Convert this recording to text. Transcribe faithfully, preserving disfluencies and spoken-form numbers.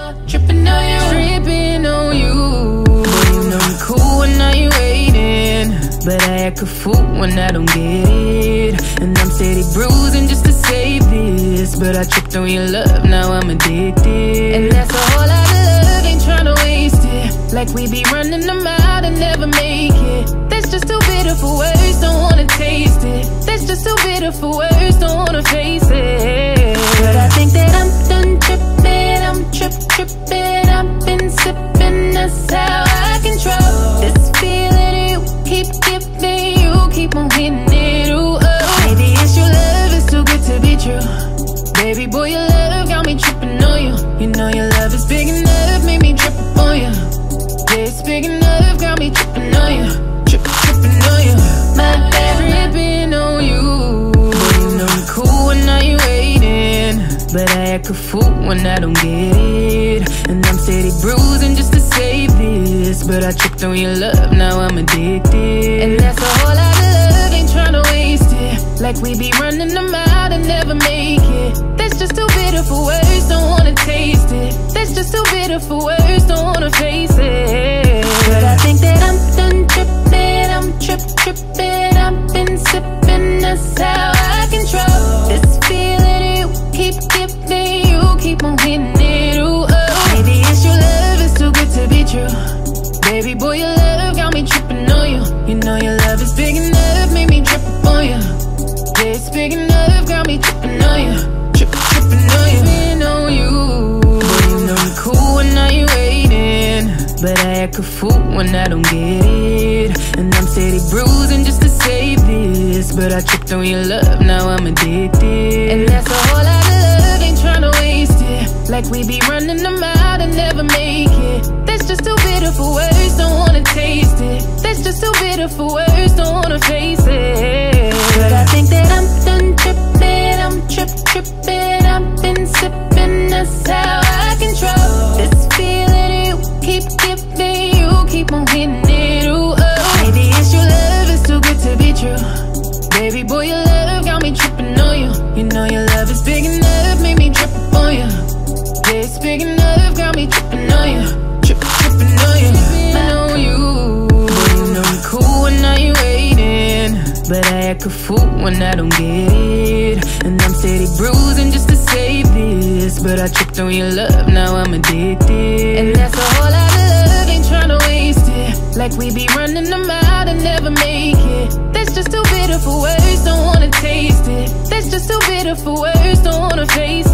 tripping on you, tripping on you. Boy, you know I'm cool when now you waiting, but I act a fool when I don't get it. And I'm steady bruising just to save this, but I tripped on your love, now I'm addicted. And that's a whole lot of love, ain't tryna waste it. Like we be running them out and never make it. That's just too bitter for words, don't wanna taste it. That's just too bitter for words, don't wanna face it. But I think that I'm done tripping, I'm trip tripping. I've been sipping, that's how I control this feeling you keep giving. You keep on hitting it, ooh, oh. Maybe it's your love, it's too good to be true. Baby boy, your love got me tripping on you. You know your love is big enough, made me trip up on you. Yeah, it's big enough, got me tripping on you. Trip, tripping on you. My bad, tripping on you. Boy, you know I'm cool when now you waiting, but I act a fool when I don't get it. And I'm steady bruising just to save this, but I tripped on your love, now I'm addicted. And that's a whole lot of love, ain't tryna waste it. Like we be running them out and never make it. That's just too bitter for words, don't wanna taste it. That's just too bitter for words, don't wanna face it. But I think that I'm done tripping, I'm trip tripping. I've been sipping, that's how I control this feeling you keep giving. You keep on hitting it, ooh, oh. Maybe it's your love, it's too good to be true. Baby boy, your love got me tripping on you. You know your love is big enough, made me trip up on you. Yeah, it's big enough, got me tripping on you. Trip, tripping on you, tripping on you. Boy, you know I'm cool when now you waiting, but I act a fool when I don't get it. And I'm steady bruising just to save this, but I tripped on your love, now I'm addicted. And that's a whole lot of love, ain't tryna waste it. Like we be running them out and never make it. That's just too bitter for words, don't wanna taste it. That's just too bitter for words, don't wanna face it. But I think that I'm done tripping, I'm trip tripping. I've been sipping, that's how I control this feeling you keep giving. You keep on hitting it, ooh, oh. Maybe it's your love, it's too good to be true. Baby boy, your love got me tripping on you. You know your love is big enough, made me trip up on you. Yeah, it's big enough, got me tripping on you. Trip, tripping on you, tripping on you. Boy, you know I'm cool when now you waiting, but I act a fool when I don't get it. And I'm steady bruising just to save this, but I tripped on your love, now I'm addicted. And that's a whole lot of love, ain't tryna waste it. Like we be running them out and never make it. That's just too bitter for words, don't wanna taste it. That's just too bitter for words, don't wanna face it.